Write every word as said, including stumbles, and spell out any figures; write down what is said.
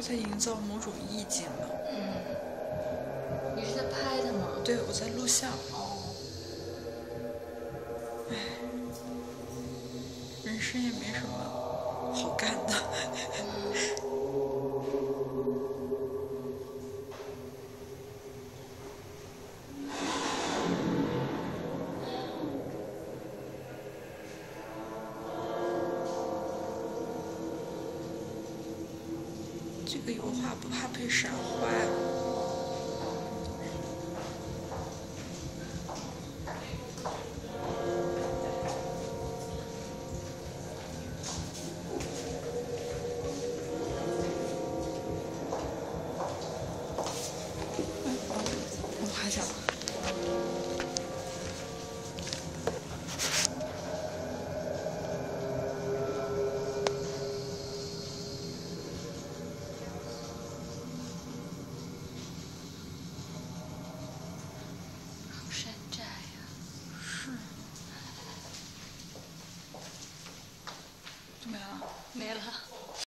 在营造某种意境吧。 嗯，你是在拍的吗？ 对，我在录像。 哦， 唉，人生也没什么好干的。这个油画不怕被闪坏吗？